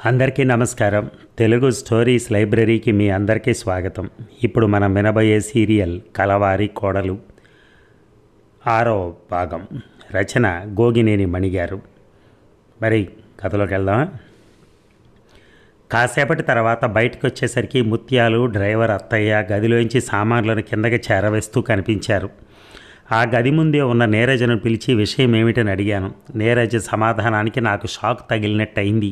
అందరికీ నమస్కారం. తెలుగు స్టోరీస్ లైబ్రరీకి మీ అందరికీ స్వాగతం. ఇప్పుడు మనం వినబోయే సీరియల్ కలవారి కోడలు 6వ భాగం. రచన గోగినేని మణిగారు. మరి కథలోకి వెళ్దామా? కాసేపటి తర్వాత బయటకు వచ్చేసరికి ముత్యాలు, డ్రైవర్ అత్తయ్య గదిలోంచి సామాన్లను కిందకి చేరవేస్తూ కనిపించారు. ఆ గది ముందే ఉన్న నీరజను పిలిచి విషయం ఏమిటని అడిగాను. నీరజ సమాధానానికి నాకు షాక్ తగిలినట్టయింది.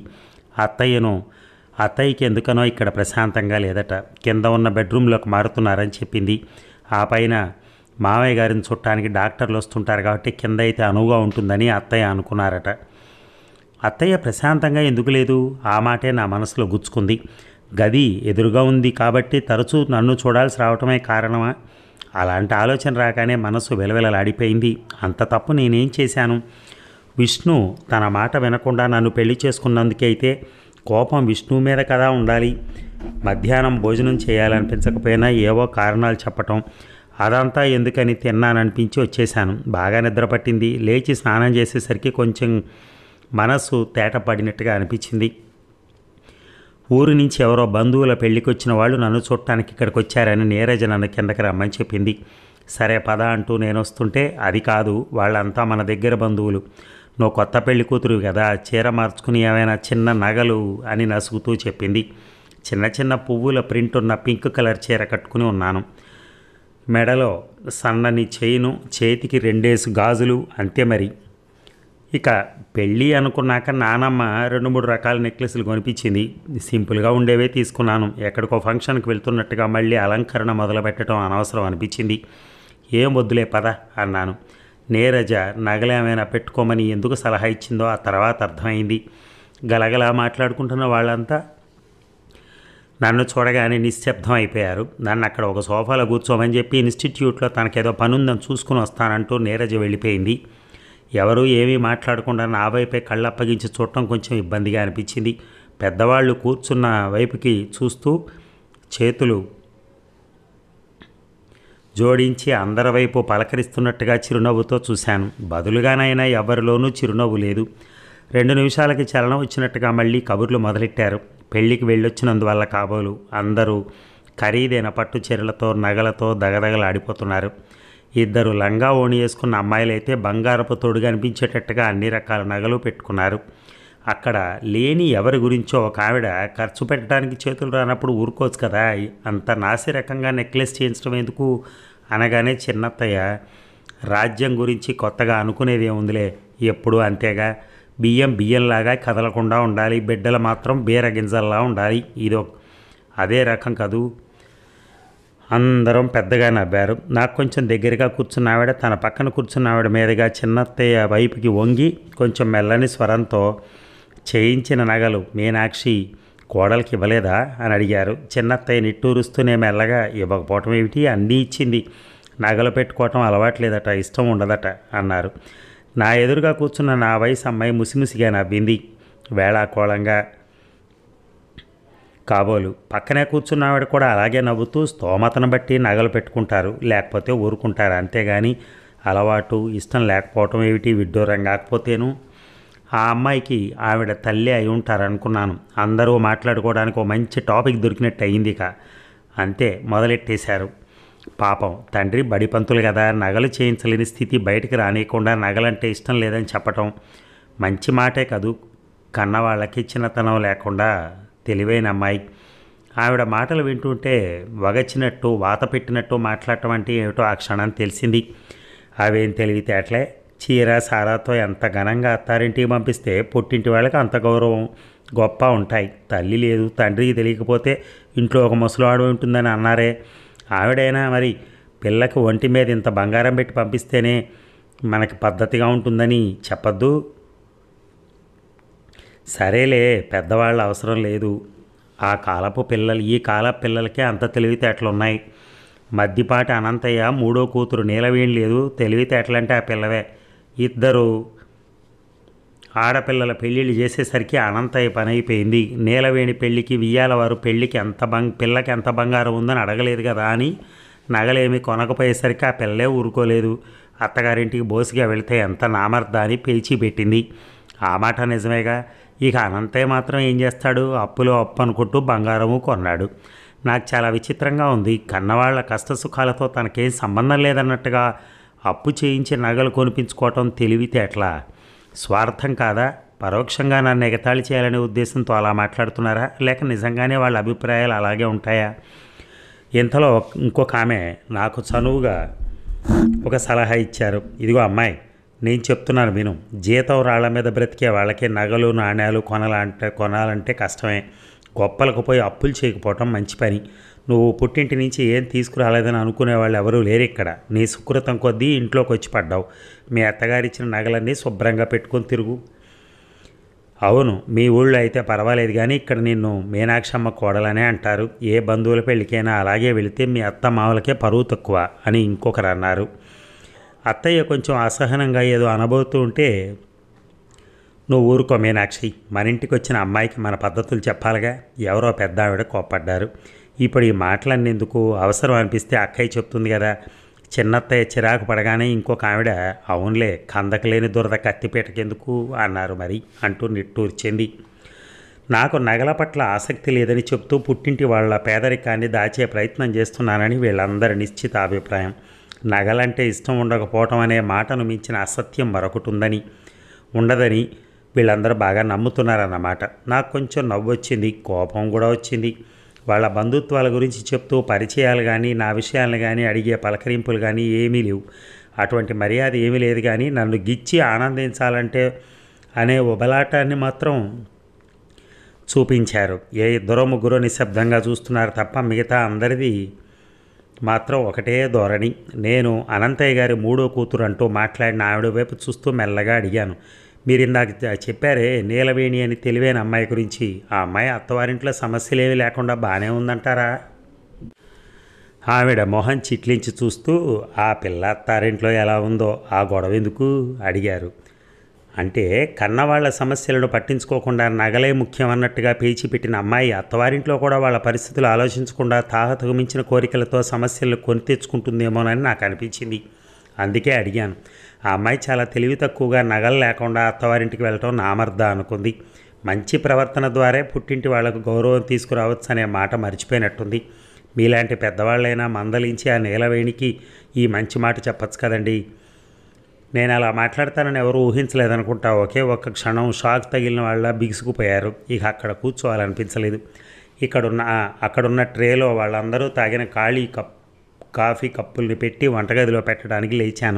అత్తయ్యకి ఎందుకనో ఇక్కడ ప్రశాంతంగా లేదట. కింద ఉన్న బెడ్రూమ్లోకి మారుతున్నారని చెప్పింది. ఆ పైన మావయ్య గారిని చుట్టానికి డాక్టర్లు వస్తుంటారు కాబట్టి కింద అయితే అనువుగా ఉంటుందని అత్తయ్య అనుకున్నారట. అత్తయ్య ప్రశాంతంగా ఎందుకు లేదు? ఆ మాటే నా మనసులో గుచ్చుకుంది. గది ఎదురుగా ఉంది కాబట్టి తరచూ నన్ను చూడాల్సి రావటమే కారణమా? అలాంటి ఆలోచన రాగానే మనసు వెలవెలలాడిపోయింది. అంత తప్పు నేనేం చేశాను? విష్ణు తన మాట వినకుండా నన్ను పెళ్లి చేసుకున్నందుకైతే కోపం విష్ణు మీద కదా ఉండాలి. మధ్యాహ్నం భోజనం చేయాలనిపించకపోయినా ఏవో కారణాలు చెప్పటం, అదంతా ఎందుకని తిన్నాననిపించి వచ్చేశాను. బాగా నిద్ర పట్టింది. లేచి స్నానం చేసేసరికి కొంచెం మనసు తేట పడినట్టుగా అనిపించింది. ఊరి నుంచి ఎవరో బంధువుల పెళ్ళికి వచ్చిన వాళ్ళు నన్ను చూడటానికి ఇక్కడికి వచ్చారని నీరజ నన్ను కిందకి రమ్మని చెప్పింది. సరే పద అంటూ నేను వస్తుంటే, అది కాదు, వాళ్ళంతా మన దగ్గర బంధువులు, నువ్వు కొత్త పెళ్లి కూతురు కదా, చీర మార్చుకుని ఏమైనా చిన్న నగలు అని నసుగుతూ చెప్పింది. చిన్న చిన్న పువ్వుల ప్రింట్ ఉన్న పింక్ కలర్ చీర కట్టుకుని ఉన్నాను. మెడలో సన్నని చైను, చేతికి 2 గాజులు, అంతే. మరి ఇక పెళ్ళి అనుకున్నాక నానమ్మ 2-3 రకాల నెక్లెస్లు కొనిపించింది. సింపుల్గా ఉండేవే తీసుకున్నాను. ఎక్కడికో ఫంక్షన్కి వెళ్తున్నట్టుగా మళ్ళీ అలంకరణ మొదలుపెట్టడం అనవసరం అనిపించింది. ఏం వద్దులే పద అన్నాను. నీరజ నగలేమైనా పెట్టుకోమని ఎందుకు సలహా ఇచ్చిందో ఆ తర్వాత అర్థమైంది. గలగలా మాట్లాడుకుంటున్న వాళ్ళంతా నన్ను చూడగానే నిశ్శబ్దం అయిపోయారు. నన్ను అక్కడ ఒక సోఫాలో కూర్చోమని చెప్పి ఇన్స్టిట్యూట్లో తనకేదో పనుందని చూసుకుని వస్తానంటూ నీరజ వెళ్ళిపోయింది. ఎవరూ ఏమీ మాట్లాడకుండా నా వైపే కళ్ళు అప్పగించి చూడటం కొంచెం ఇబ్బందిగా అనిపించింది. పెద్దవాళ్ళు కూర్చున్న వైపుకి చూస్తూ చేతులు జోడించి అందరి వైపు పలకరిస్తున్నట్టుగా చిరునవ్వుతో చూశాను. బదులుగానైనా ఎవరిలోనూ చిరునవ్వు లేదు. 2 నిమిషాలకి చలనం వచ్చినట్టుగా మళ్ళీ కబుర్లు మొదలెట్టారు. పెళ్ళికి వెళ్ళొచ్చినందువల్ల కాబోలు అందరూ ఖరీదైన పట్టు చీరలతో, నగలతో దగదగలాడిపోతున్నారు. 2 లంగా ఓణి వేసుకున్న అమ్మాయిలైతే బంగారపు తొడుగు అనిపించేటట్టుగా అన్ని రకాల నగలు పెట్టుకున్నారు. అక్కడ లేని ఎవరి గురించో ఒక ఆవిడ ఖర్చు పెట్టడానికి చేతులు రానప్పుడు ఊరుకోవచ్చు కదా, అంత నాసి రకంగా నెక్లెస్ చేయించడం ఎందుకు అనగానే చిన్నత్తయ్య, రాజ్యం గురించి కొత్తగా అనుకునేది ఏముందిలే, ఎప్పుడు అంతేగా, బియ్యంలాగా కదలకుండా ఉండాలి, బిడ్డలు మాత్రం బీర గింజల్లా ఉండాలి, అదే రకం కదూ. అందరం పెద్దగా నవ్వారు. నాకు కొంచెం దగ్గరగా కూర్చున్న ఆవిడ తన పక్కన కూర్చున్న ఆవిడ మీదుగా చిన్నత్తయ్య వైపుకి వంగి కొంచెం మెల్లని స్వరంతో, చేయించిన నగలు మీనాక్షి కోడలికి ఇవ్వలేదా అని అడిగారు. చిన్నత్తయ్య నిట్టూరుస్తూనే మెల్లగా, ఇవ్వకపోవటం ఏమిటి, అన్నీ ఇచ్చింది, నగలు పెట్టుకోవటం అలవాట్లేదట, ఇష్టం ఉండదట అన్నారు. నా ఎదురుగా కూర్చున్న నా వయసు అమ్మాయి ముసిముసిగా నవ్వింది, వేళాకోళంగా. కాబోలు పక్కనే కూర్చున్న ఆవిడ కూడా అలాగే నవ్వుతూ, స్తోమతను బట్టి నగలు పెట్టుకుంటారు, లేకపోతే ఊరుకుంటారు, అంతేగాని అలవాటు ఇష్టం లేకపోవటం ఏమిటి, విడ్డూరం కాకపోతేను. ఆ అమ్మాయికి ఆవిడ తల్లి అయి ఉంటారనుకున్నాను. అందరూ మాట్లాడుకోవడానికి ఒక మంచి టాపిక్ దొరికినట్టు అయింది. అంతే, మొదలెట్టేశారు. పాపం తండ్రి బడిపంతులు కదా, నగలు చేయించలేని స్థితి, బయటికి రానియకుండా నగలంటే ఇష్టం లేదని చెప్పటం మంచి మాటే కదూ. కన్నవాళ్ళకి చిన్నతనం లేకుండా తెలివైన అమ్మాయి. ఆవిడ మాటలు వింటుంటే వగచ్చినట్టు, వాత పెట్టినట్టు మాట్లాడటం అంటే ఏమిటో ఆ క్షణం తెలిసింది. అవేం తెలివితేటలే, చీర సారాతో ఎంత ఘనంగా అత్తారింటికి పంపిస్తే పుట్టింటి వాళ్ళకి అంత గౌరవం గొప్ప ఉంటాయి. తల్లి లేదు, తండ్రికి తెలియకపోతే ఇంట్లో ఒక ముసలివాడు ఉంటుందని అన్నారే, ఆవిడైనా మరి పిల్లకి ఒంటి మీద ఇంత బంగారం పెట్టి పంపిస్తేనే మనకి పద్ధతిగా ఉంటుందని చెప్పద్దు. సరేలే, పెద్దవాళ్ళ అవసరం లేదు, ఆ కాలపు పిల్లలు, ఈ కాలపు పిల్లలకే అంత తెలివితేటలు ఉన్నాయి. మద్దిపాటి అనంతయ్య 3వ కూతురు నీలవేణి లేదు, తెలివితేటలంటే ఆ పిల్లవే. 2 ఆడపిల్లల పెళ్ళిళ్ళు చేసేసరికి అనంతయ్య పని అయిపోయింది. నీలవేణి పెళ్ళికి వియ్యాల వారు పెళ్ళికి పిల్లకి ఎంత బంగారం ఉందని అడగలేదు కదా అని నగలేమి కొనకపోయేసరికి ఆ పిల్లలే ఊరుకోలేదు. అత్తగారింటికి బోసిగా వెళితే ఎంత నామర్దా అని పేచీ పెట్టింది. ఆ మాట నిజమేగా. ఇక అనంతయ్య మాత్రం ఏం చేస్తాడు, అప్పులో అప్పు అనుకుంటూ బంగారము కొన్నాడు. నాకు చాలా విచిత్రంగా ఉంది. కన్నవాళ్ల కష్టసుఖాలతో తనకేం సంబంధం లేదన్నట్టుగా అప్పు చేయించి నగలు కొనిపించుకోవటం తెలివితేటలా? స్వార్థం కాదా? పరోక్షంగా నన్ను ఎగతాళి చేయాలనే ఉద్దేశంతో అలా మాట్లాడుతున్నారా, లేక నిజంగానే వాళ్ళ అభిప్రాయాలు అలాగే ఉంటాయా? ఇంతలో ఇంకొక ఆమె నాకు చనువుగా ఒక సలహా ఇచ్చారు. ఇదిగో అమ్మాయి, నేను చెప్తున్నాను విను. జీతం రాళ్ల మీద బ్రతికే వాళ్ళకి నగలు నాణ్యాలు కొనాలంటే కష్టమే. గొప్పలకు పోయి అప్పులు చేయకపోవటం మంచి పని. నువ్వు పుట్టింటి నుంచి ఏం తీసుకురాలేదని అనుకునే వాళ్ళు ఎవరూ లేరు ఇక్కడ. నీ సుకృతం కొద్దీ ఇంట్లోకి వచ్చి పడ్డావు. మీ అత్తగారిచ్చిన నగలన్నీ శుభ్రంగా పెట్టుకొని తిరుగు. అవును, మీ ఊళ్ళో అయితే పర్వాలేదు, కానీ ఇక్కడ నిన్ను మీనాక్షమ్మ కోడలనే అంటారు. ఏ బంధువుల పెళ్ళికైనా అలాగే వెళితే మీ అత్త మామలకే పరువు తక్కువ అని ఇంకొకరు అన్నారు. అత్తయ్య కొంచెం అసహనంగా ఏదో అనబోతూ ఉంటే, నువ్వు ఊరుకో మీనాక్షి, మన ఇంటికి వచ్చిన అమ్మాయికి మన పద్ధతులు చెప్పాలిగా. ఎవరో పెద్ద ఆవిడ కోప్పడ్డారు. ఇప్పుడు ఈ మాటలన్నేందుకు, అవసరం అనిపిస్తే అక్కయ్య చెప్తుంది కదా. చిన్నత్తయ్య చిరాకు పడగానే ఇంకొక ఆవిడ, అవునులే, కందకు లేని దురద కత్తిపీటకెందుకు అన్నారు మరి అంటూ నిట్టూర్చింది. నాకు నగల పట్ల ఆసక్తి లేదని చెప్తూ పుట్టింటి వాళ్ళ పేదరికాన్ని దాచే ప్రయత్నం చేస్తున్నానని వీళ్ళందరి నిశ్చిత అభిప్రాయం. నగలంటే ఇష్టం ఉండకపోవటం అనే మాటను మించిన అసత్యం మరొకటి ఉండదని వీళ్ళందరూ బాగా నమ్ముతున్నారన్నమాట. నాకు కొంచెం నవ్వు వచ్చింది, కోపం కూడా వచ్చింది. వాళ్ళ బంధుత్వాల గురించి చెప్తూ పరిచయాలు కానీ నా విషయాలను కానీ అడిగే పలకరింపులు కానీ ఏమీ లేవు. అటువంటి మర్యాద ఏమీ లేదు. కానీ నన్ను గిచ్చి ఆనందించాలంటే అనే ఉబలాటాన్ని మాత్రం చూపించారు. ఏ ఇద్దరో ముగ్గురో నిశ్శబ్దంగా చూస్తున్నారు తప్ప మిగతా అందరిది మాత్రం ఒకటే ధోరణి. నేను అనంతయ్య గారి మూడో కూతురు అంటూ మాట్లాడిన ఆవిడ వైపు చూస్తూ మెల్లగా అడిగాను, మీరు ఇందాక చెప్పారే నీలవేణి అని తెలివైన అమ్మాయి గురించి, ఆ అమ్మాయి అత్తవారింట్లో సమస్యలేమీ లేకుండా బాగానే ఉందంటారా? ఆవిడ మొహం చిట్లించి చూస్తూ, ఆ పిల్ల అత్తారింట్లో ఎలా ఉందో ఆ గొడవ ఎందుకు అడిగారు. అంటే కన్నవాళ్ల సమస్యలను పట్టించుకోకుండా నగలే ముఖ్యం అన్నట్టుగా పేచిపెట్టిన అమ్మాయి అత్తవారింట్లో కూడా వాళ్ళ పరిస్థితులు ఆలోచించకుండా తాహతకు మించిన కోరికలతో సమస్యలను కొని తెచ్చుకుంటుందేమోనని నాకు అనిపించింది. అందుకే అడిగాను. ఆ అమ్మాయి చాలా తెలివి తక్కువగా నగలు లేకుండా అత్తవారింటికి వెళ్ళటం నామర్ద అనుకుంది. మంచి ప్రవర్తన ద్వారా పుట్టింటి వాళ్లకు గౌరవం తీసుకురావచ్చు అనే మాట మర్చిపోయినట్టుంది. మీలాంటి పెద్దవాళ్ళైనా మందలించి ఆ నీలవేణికి ఈ మంచి మాట చెప్పచ్చు కదండి. నేను అలా మాట్లాడతానని ఎవరు ఊహించలేదనుకుంటా. ఒకే ఒక్క క్షణం షాక్ తగిలిన వాళ్ళ బిగుసుకుపోయారు. ఇక అక్కడ కూర్చోవాలనిపించలేదు. అక్కడున్న ట్రేలో వాళ్ళందరూ తాగిన ఖాళీ కాఫీ కప్పుల్ని పెట్టి వంటగదిలో పెట్టడానికి లేచాను.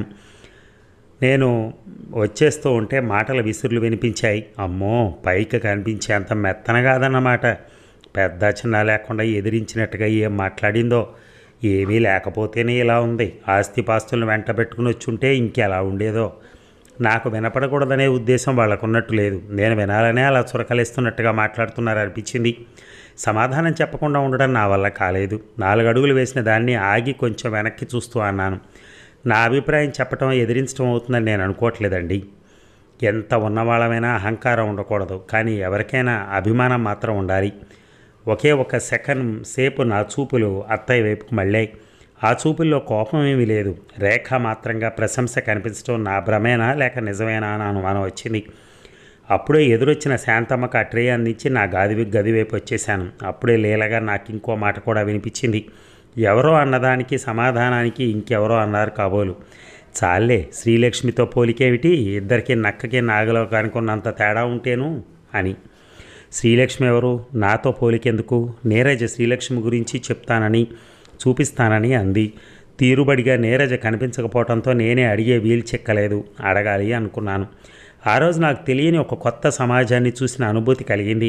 నేను వచ్చేస్తూ ఉంటే మాటల విసురులు వినిపించాయి. అమ్మో, పైకి కనిపించే అంత మెత్తన కాదన్నమాట. పెద్ద చిన్న లేకుండా ఎదిరించినట్టుగా ఏం మాట్లాడిందో. ఏమీ లేకపోతేనే ఇలా ఉంది. ఆస్తిపాస్తులను వెంట పెట్టుకుని వచ్చుంటే ఇంకెలా ఉండేదో. నాకు వినపడకూడదనే ఉద్దేశం వాళ్ళకున్నట్టు లేదు. నేను వినాలనే అలా చురకలేస్తున్నట్టుగా మాట్లాడుతున్నారు అనిపించింది. సమాధానం చెప్పకుండా ఉండడం నా వల్ల కాలేదు. 4 అడుగులు వేసిన దాన్ని ఆగి కొంచెం వెనక్కి చూస్తూ అన్నాను, నా అభిప్రాయం చెప్పటం ఎదిరించడం అవుతుందని నేను అనుకోవట్లేదండి. ఎంత ఉన్నవాళ్ళమైనా అహంకారం ఉండకూడదు, కానీ ఎవరికైనా అభిమానం మాత్రం ఉండాలి. ఒకే ఒక సెకండ్ సేపు నా చూపులు అత్తయ్య వైపుకు మళ్ళాయి. ఆ చూపుల్లో కోపం ఏమీ లేదు, రేఖ మాత్రంగా ప్రశంస కనిపించడం నా భ్రమేనా లేక నిజమేనా అని అనుమానం వచ్చింది. అప్పుడే ఎదురొచ్చిన శాంతమ్మకు ఆ ట్రే అందించి నా గది వైపు వచ్చేశాను. అప్పుడే లీలగా నాకు ఇంకో మాట కూడా వినిపించింది. ఎవరో అన్నదానికి సమాధానానికి ఇంకెవరో అన్నారు కాబోలు. చాలే, శ్రీలక్ష్మితో పోలికేమిటి, ఇద్దరికి నక్కకి నాగలో కనుకున్నంత తేడా ఉంటేను అని. శ్రీలక్ష్మి ఎవరు? నాతో పోలికెందుకు? నీరజ శ్రీలక్ష్మి గురించి చూపిస్తానని అంది. తీరుబడిగా నీరజ కనిపించకపోవడంతో నేనే అడిగే వీలు చెక్కలేదు. అడగాలి అనుకున్నాను. ఆ రోజు నాకు తెలియని ఒక కొత్త సమాజాన్ని చూసిన అనుభూతి కలిగింది.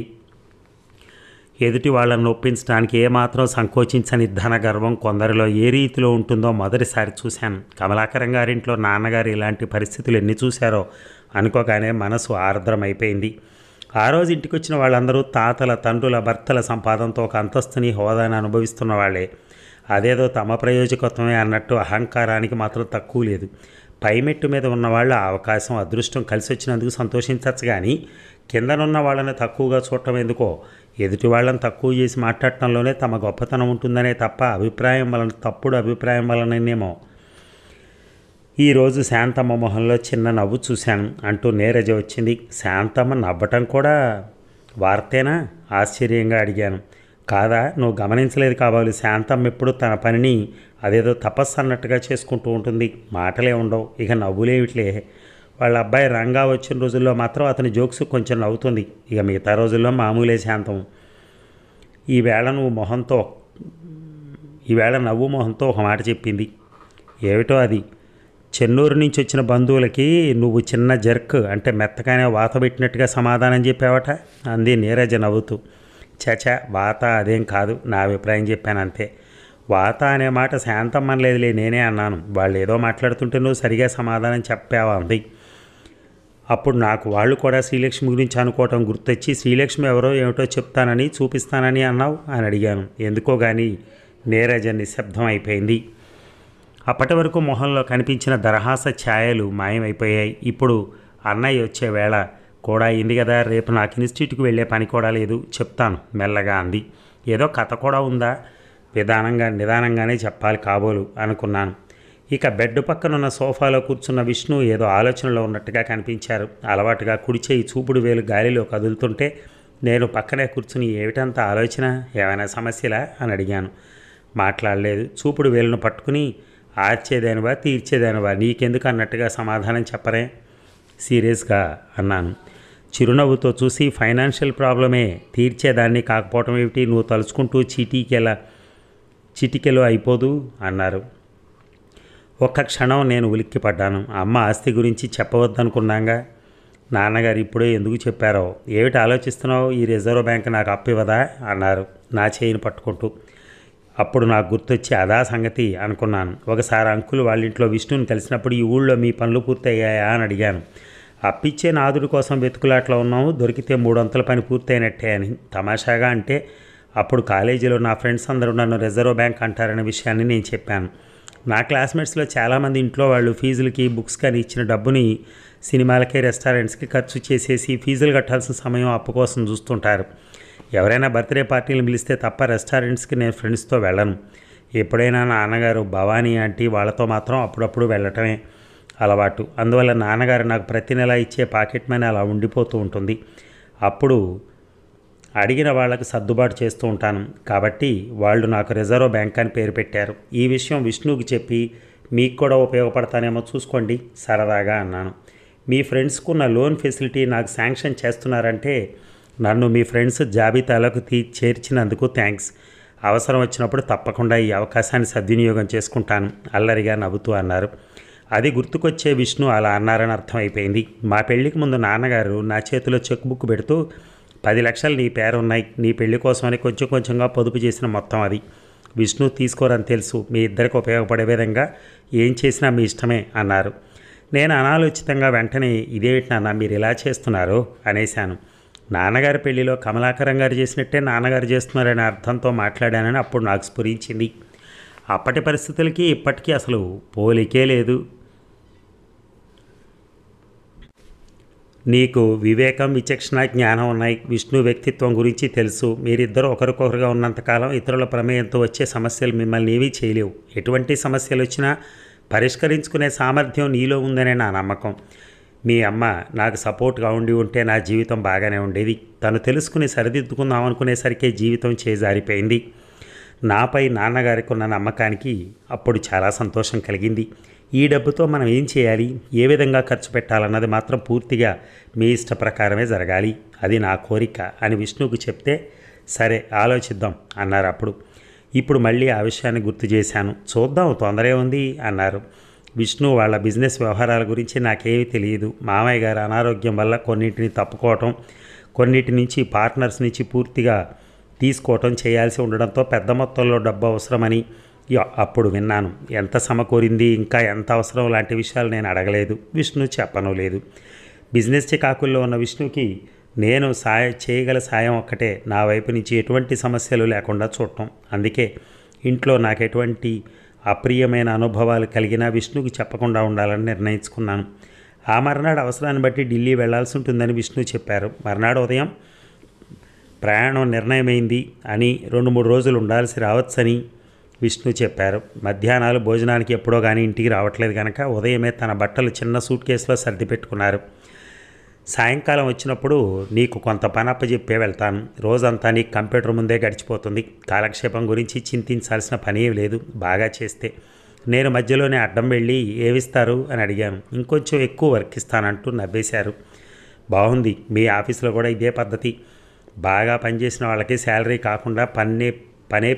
ఎదుటి వాళ్ళని నొప్పించడానికి ఏమాత్రం సంకోచించని ధన గర్వం కొందరిలో ఏ రీతిలో ఉంటుందో మొదటిసారి చూశాను. కమలాకరం గారింట్లో నాన్నగారు ఇలాంటి పరిస్థితులు ఎన్ని చూశారో అనుకోగానే మనసు ఆర్ద్రమైపోయింది. ఆ రోజు ఇంటికి వచ్చిన వాళ్ళందరూ తాతల తండ్రుల భర్తల సంపాదనతో ఒక అంతస్తుని హోదాని అనుభవిస్తున్న వాళ్ళే. అదేదో తమ ప్రయోజకత్వమే అన్నట్టు అహంకారానికి మాత్రం తక్కువ లేదు. పైమెట్టు మీద ఉన్నవాళ్ళు ఆ అవకాశం అదృష్టం కలిసి వచ్చినందుకు సంతోషించవచ్చు, కానీ కిందనున్న వాళ్ళని తక్కువగా చూడటం ఎందుకో. ఎదుటి వాళ్ళని తక్కువ చేసి మాట్లాడటంలోనే తమ గొప్పతనం ఉంటుందనే తప్ప తప్పుడు అభిప్రాయం వలనేమో. ఈరోజు శాంతమ్మ మొహంలో చిన్న నవ్వు చూశాను అంటూ నీరజ వచ్చింది. శాంతమ్మ నవ్వటం కూడా వార్తేనా? ఆశ్చర్యంగా అడిగాను. కాదా, నువ్వు గమనించలేదు కాబోలు. శాంతమ్మ ఎప్పుడు తన పనిని అదేదో తపస్సు అన్నట్టుగా చేసుకుంటూ ఉంటుంది. మాటలే ఉండవు, ఇక నవ్వులేమిట్లే. వాళ్ళ అబ్బాయి రంగా వచ్చిన రోజుల్లో మాత్రం అతని జోక్స్ కొంచెం నవ్వుతుంది, ఇక మిగతా రోజుల్లో మామూలే శాంతం. ఈవేళ నువ్వు మొహంతో ఈవేళ నవ్వు మొహంతో ఒక మాట చెప్పింది. ఏమిటో అది? చెన్నూరు నుంచి వచ్చిన బంధువులకి నువ్వు చిన్న జర్క్ అంటే మెత్తగానే వాత పెట్టినట్టుగా సమాధానం చెప్పావట అంది నీరజ నవ్వుతూ. చచా, వాత అదేం కాదు, నా అభిప్రాయం చెప్పాను అంతే. వాత అనే మాట శాంతమ్మ లేదులే, నేనే అన్నాను. వాళ్ళు ఏదో మాట్లాడుతుంటే నువ్వు సరిగా సమాధానం చెప్పావా అంది. అప్పుడు నాకు వాళ్ళు కూడా శ్రీలక్ష్మి గురించి అనుకోవటం గుర్తొచ్చి, శ్రీలక్ష్మి ఎవరో ఏమిటో చెప్తానని చూపిస్తానని అన్నావు అని అడిగాను. ఎందుకో కానీ నీరజ నిశ్శబ్దం అయిపోయింది. అప్పటి వరకు మొహంలో కనిపించిన దరహాస ఛాయలు మాయమైపోయాయి. ఇప్పుడు అన్నయ్య వచ్చే వేళ కూడా అయింది కదా, రేపు నాకు ఇన్స్టిట్యూట్కి వెళ్ళే పని కూడా లేదు, చెప్తాను మెల్లగా అంది. ఏదో కథ కూడా ఉందా? నిదానంగానే చెప్పాలి కాబోలు అనుకున్నాను. ఇక బెడ్ పక్కనున్న సోఫాలో కూర్చున్న విష్ణు ఏదో ఆలోచనలో ఉన్నట్టుగా కనిపించారు. అలవాటుగా కుడి చేయి చూపుడు వేలు గాలిలో కదులుతుంటే నేను పక్కనే కూర్చుని ఏమిటంత ఆలోచన, ఏమైనా సమస్యలా అని అడిగాను. మాట్లాడలేదు. చూపుడు వేలును పట్టుకుని ఆర్చేదానివా తీర్చేదానివా నీకెందుకు అన్నట్టుగా సమాధానం చెప్పరే సీరియస్గా అన్నాను. చిరునవ్వుతో చూసి ఫైనాన్షియల్ ప్రాబ్లమే, తీర్చేదాన్ని కాకపోవటం ఏమిటి, నువ్వు తలుచుకుంటూ చిటికెలో అయిపోదు అన్నారు. ఒక్క క్షణం నేను ఉలిక్కిపడ్డాను. అమ్మ ఆస్తి గురించి చెప్పవద్దనుకున్నాగా. నాన్నగారు ఇప్పుడే ఎందుకు చెప్పారో. ఏమిటి ఆలోచిస్తున్నావు, ఈ రిజర్వ్ బ్యాంక్ నాకు అప్పు ఇవ్వదా అన్నారు నా చేయిని పట్టుకుంటూ. అప్పుడు నాకు గుర్తొచ్చి అదా సంగతి అనుకున్నాను. ఒకసారి అంకులు వాళ్ళ ఇంట్లో విష్ణుని కలిసినప్పుడు ఈ ఊళ్ళో మీ పనులు పూర్తయ్యాయా అని అడిగాను. అప్పిచ్చే నాదుడి కోసం వెతుకులాట్లో ఉన్నాము, దొరికితే 300 పని పూర్తయినట్టే అని తమాషాగా అంటే, అప్పుడు కాలేజీలో నా ఫ్రెండ్స్ అందరూ నన్ను రిజర్వ్ బ్యాంక్ అంటారనే విషయాన్ని నేను చెప్పాను. నా క్లాస్మేట్స్లో చాలామంది ఇంట్లో వాళ్ళు ఫీజులకి బుక్స్ కానీ ఇచ్చిన డబ్బుని సినిమాలకి రెస్టారెంట్స్కి ఖర్చు చేసేసి ఫీజులు కట్టాల్సిన సమయం అప్పు కోసం చూస్తుంటారు. ఎవరైనా బర్త్డే పార్టీలు పిలిస్తే తప్ప రెస్టారెంట్స్కి నేను ఫ్రెండ్స్తో వెళ్ళను. ఎప్పుడైనా నాన్నగారు భవానీ ఆంటీ వాళ్ళతో మాత్రం అప్పుడప్పుడు వెళ్ళటమే అలవాటు. అందువల్ల నాన్నగారు నాకు ప్రతి నెల ఇచ్చే పాకెట్ మనీ అలా ఉండిపోతూ ఉంటుంది. అప్పుడు అడిగిన వాళ్ళకు సర్దుబాటు చేస్తూ ఉంటాను. కాబట్టి వాళ్ళు నాకు రిజర్వ్ బ్యాంక్ అని పేరు పెట్టారు. ఈ విషయం విష్ణువుకి చెప్పి మీకు కూడా ఉపయోగపడతానేమో చూసుకోండి సరదాగా అన్నాను. మీ ఫ్రెండ్స్కున్న లోన్ ఫెసిలిటీ నాకు శాంక్షన్ చేస్తున్నారంటే నన్ను మీ ఫ్రెండ్స్ జాబితాలకు చేర్చినందుకు థ్యాంక్స్. అవసరం వచ్చినప్పుడు తప్పకుండా ఈ అవకాశాన్ని సద్వినియోగం చేసుకుంటాను అల్లరిగా నవ్వుతూ అన్నారు. అది గుర్తుకొచ్చే విష్ణు అలా అన్నారని అర్థమైపోయింది. మా పెళ్లికి ముందు నాన్నగారు నా చేతిలో చెక్ బుక్ పెడుతూ 10 లక్షలు నీ పేరున్నాయి, నీ పెళ్లి కోసమని కొంచెం కొంచెంగా పొదుపు చేసిన మొత్తం అది. విష్ణు తీసుకోరని తెలుసు, మీ ఇద్దరికి ఉపయోగపడే విధంగా ఏం చేసినా మీ ఇష్టమే అన్నారు. నేను అనాలోచితంగా వెంటనే ఇదేమిటి నాన్న మీరు ఇలా చేస్తున్నారు అనేశాను. నాన్నగారి పెళ్లిలో కమలాకరం గారు చేసినట్టే నాన్నగారు చేస్తున్నారనే అర్థంతో మాట్లాడానని అప్పుడు నాకు స్ఫురించింది. అప్పటి పరిస్థితులకి ఇప్పటికీ అసలు పోలికే లేదు. నీకు వివేకం, విచక్షణ, జ్ఞానం ఉన్నాయి. విష్ణు వ్యక్తిత్వం గురించి తెలుసు. మీరిద్దరూ ఒకరికొకరుగా ఉన్నంతకాలం ఇతరుల ప్రమేయంతో వచ్చే సమస్యలు మిమ్మల్ని ఏమీ చేయలేవు. ఎటువంటి సమస్యలు వచ్చినా పరిష్కరించుకునే సామర్థ్యం నీలో ఉందనే నా నమ్మకం. మీ అమ్మ నాకు సపోర్ట్గా ఉంటే నా జీవితం బాగానే ఉండేది. తను తెలుసుకుని సరిదిద్దుకుందాం అనుకునేసరికే జీవితం చేజారిపోయింది. నాపై నాన్నగారికి ఉన్న నమ్మకానికి అప్పుడు చాలా సంతోషం కలిగింది. ఈ డబ్బుతో మనం ఏం చేయాలి, ఏ విధంగా ఖర్చు పెట్టాలన్నది మాత్రం పూర్తిగా మీ ఇష్ట ప్రకారమే జరగాలి, అది నా కోరిక అని విష్ణువుకు చెప్తే సరే ఆలోచిద్దాం అన్నారు. ఇప్పుడు మళ్ళీ ఆ విషయాన్ని గుర్తు చేశాను. చూద్దాం, తొందరే ఉంది అన్నారు. విష్ణు వాళ్ళ బిజినెస్ వ్యవహారాల గురించి నాకేమీ తెలియదు. మామయ్య గారు అనారోగ్యం వల్ల కొన్నింటిని తప్పుకోవటం, కొన్నిటి నుంచి పార్ట్నర్స్ నుంచి పూర్తిగా తీసుకోవటం చేయాల్సి ఉండడంతో పెద్ద మొత్తంలో డబ్బు అవసరమని అప్పుడు విన్నాను. ఎంత సమకూరింది, ఇంకా ఎంత అవసరం లాంటి విషయాలు నేను అడగలేదు. విష్ణు చెప్పను లేదు. బిజినెస్ చికాకుల్లో ఉన్న విష్ణుకి నేను చేయగల సాయం ఒక్కటే, నా వైపు నుంచి ఎటువంటి సమస్యలు లేకుండా చూడటం. అందుకే ఇంట్లో నాకు ఎటువంటి అప్రియమైన అనుభవాలు కలిగినా విష్ణుకి చెప్పకుండా ఉండాలని నిర్ణయించుకున్నాను. ఆ మర్నాడు అవసరాన్ని బట్టి ఢిల్లీ వెళ్లాల్సి ఉంటుందని విష్ణు చెప్పారు. మర్నాడు ఉదయం ప్రయాణం నిర్ణయమైంది అని 2-3 రోజులు ఉండాల్సి రావచ్చని విష్ణు చెప్పారు. మధ్యాహ్నాలు భోజనానికి ఎప్పుడో కానీ ఇంటికి రావట్లేదు కనుక ఉదయమే తన బట్టలు చిన్న సూట్ కేసులో సర్ది పెట్టుకున్నారు. సాయంకాలం వచ్చినప్పుడు నీకు కొంత పని అప్పచెప్పే వెళ్తాను. రోజంతా నీకు కంప్యూటర్ ముందే గడిచిపోతుంది. కాలక్షేపం గురించి చింతించాల్సిన పని ఏమి లేదు బాగా చేస్తే. నేను మధ్యలోనే అడ్డం వెళ్ళి ఏమిస్తారు అని అడిగాను. ఇంకొంచెం ఎక్కువ వర్క్ ఇస్తానంటూ నవ్వేశారు. బాగుంది, మీ ఆఫీసులో కూడా ఇదే పద్ధతి. బాగా పనిచేసిన వాళ్ళకి శాలరీ కాకుండా పనే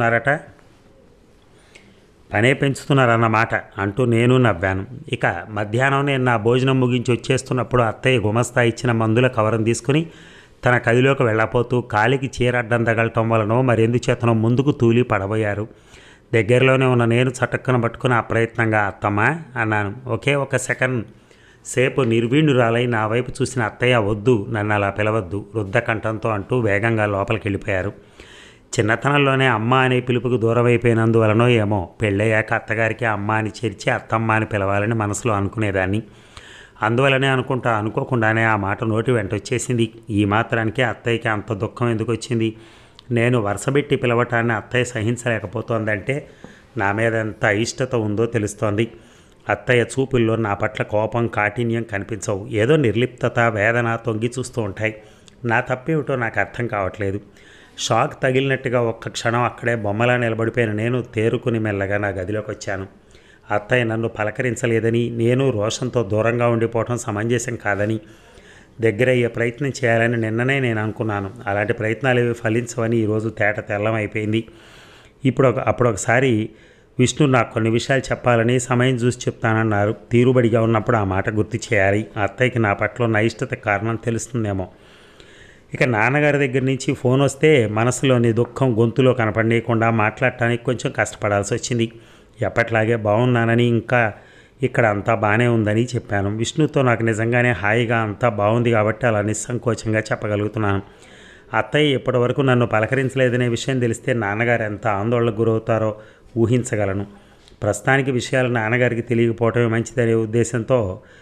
పెంచుతున్నారన్నమాట అంటూ నేను నవ్వాను. ఇక మధ్యాహ్నం నేను నా భోజనం ముగించి వచ్చేస్తున్నప్పుడు అత్తయ్య గుమస్తా ఇచ్చిన మందుల కవరం తీసుకుని తన గదిలోకి వెళ్ళపోతూ కాలికి చీరడ్డం తగలటం వలనో మరెందుచేతనో ముందుకు తూలి పడబోయారు. దగ్గరలోనే ఉన్న నేను చటక్కున పట్టుకుని అప్రయత్నంగా అత్తమ్మా అన్నాను. ఒకే ఒక సెకండ్ సేపు నిర్వీణురాలై నా వైపు చూసిన అత్తయ్య వద్దు, నన్ను అలా పిలవద్దు రుద్ద కంఠంతో అంటూ వేగంగా లోపలికి వెళ్ళిపోయారు. చిన్నతనంలోనే అమ్మ అనే పిలుపుకు దూరమైపోయినందువలనో ఏమో పెళ్ళయ్యాక అత్తగారికి అమ్మ అని చేర్చి అత్తమ్మ అని పిలవాలని మనసులో అనుకునేదాన్ని. అందువలనే అనుకోకుండానే ఆ మాట నోటి వెంట వచ్చేసింది. ఈ మాత్రానికి అత్తయ్యకి అంత దుఃఖం ఎందుకు వచ్చింది? నేను వరుసబెట్టి పిలవటాన్ని అత్తయ్య సహించలేకపోతోందంటే నా మీద ఎంత అయిష్టత ఉందో తెలుస్తోంది. అత్తయ్య చూపుల్లో నా పట్ల కోపం కాఠిన్యం కనిపించవు. ఏదో నిర్లిప్తత వేదన తొంగి చూస్తూ ఉంటాయి. నా తప్పేమిటో నాకు అర్థం కావట్లేదు. షాక్ తగిలినట్టుగా ఒక్క క్షణం అక్కడే బొమ్మలా నిలబడిపోయిన నేను తేరుకుని మెల్లగా నా గదిలోకి వచ్చాను. అత్తయ్య నన్ను పలకరించలేదని, నేను రోషంతో దూరంగా ఉండిపోవటం సమంజసం కాదని, దగ్గరయ్యే ప్రయత్నం చేయాలని నిన్ననే నేను అనుకున్నాను. అలాంటి ప్రయత్నాలు ఏవి ఫలించవని ఈరోజు తేట తెల్లమైపోయింది. అప్పుడొకసారి విష్ణు నాకు కొన్ని విషయాలు చెప్పాలని సమయం చూసి చెప్తానన్నారు. తీరుబడిగా ఉన్నప్పుడు ఆ మాట గుర్తు చేయాలి. అత్తయ్యకి నా పట్ల ఉన్న అయిష్టత కారణం తెలుస్తుందేమో. ఇక నాన్నగారి దగ్గర నుంచి ఫోన్ వస్తే మనసులోని దుఃఖం గొంతులో కనపడనీయకుండా మాట్లాడటానికి కొంచెం కష్టపడాల్సి వచ్చింది. ఎప్పట్లాగే బాగున్నానని, ఇంకా ఇక్కడ అంతా బాగానే ఉందని చెప్పాను. విష్ణుతో నాకు నిజంగానే హాయిగా అంతా బాగుంది కాబట్టి అలా నిస్సంకోచంగా చెప్పగలుగుతున్నాను. అత్తయ్య ఇప్పటి వరకు నన్ను పలకరించలేదనే విషయం తెలిస్తే నాన్నగారు ఎంత ఆందోళనకు గురవుతారో ఊహించగలను. ప్రస్తుతానికి విషయాలు నాన్నగారికి తెలియకపోవటమే మంచిదనే ఉద్దేశంతో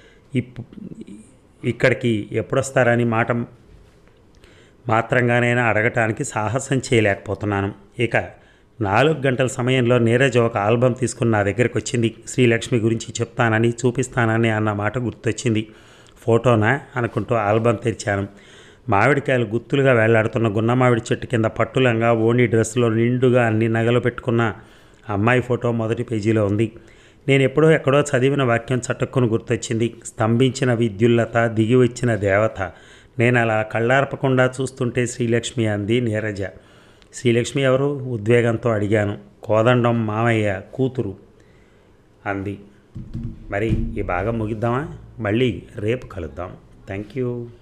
ఇక్కడికి ఎప్పుడొస్తారని మాత్రంగానైనా అడగటానికి సాహసం చేయలేకపోతున్నాను. ఇక 4 గంటల సమయంలో నీరజ్ ఒక ఆల్బమ్ తీసుకుని నా దగ్గరికి వచ్చింది. శ్రీలక్ష్మి గురించి చెప్తానని చూపిస్తానని అన్న మాట గుర్తొచ్చింది. ఫోటోనా అనుకుంటూ ఆల్బమ్ తెరిచాను. మామిడికాయలు గుత్తులుగా వేలాడుతున్న గున్నమామిడి చెట్టు కింద పట్టులంగా ఓణి డ్రెస్సులో నిండుగా అన్ని నగలు పెట్టుకున్న అమ్మాయి ఫోటో మొదటి పేజీలో ఉంది. నేను ఎక్కడో చదివిన వాక్యం చటుక్కును గుర్తొచ్చింది. స్తంభించిన విద్యుల్లత, దిగి వచ్చిన దేవత. నేను అలా కళ్ళార్పకుండా చూస్తుంటే శ్రీలక్ష్మి అంది నీరజ. శ్రీలక్ష్మి ఎవరు? ఉద్వేగంతో అడిగాను. కోదండం మామయ్య కూతురు అంది. మరి ఈ భాగం ముగిద్దామా? మళ్ళీ రేపు కలుద్దాం. Thank you.